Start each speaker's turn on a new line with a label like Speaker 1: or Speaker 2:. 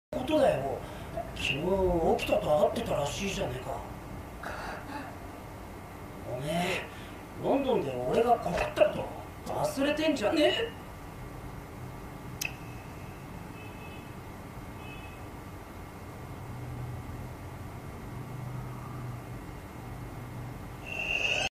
Speaker 1: ことだよ。昨日起きたと会ってたらしいじゃねえか。おめえロンドンで俺が告ったこと忘れてんじゃねえ。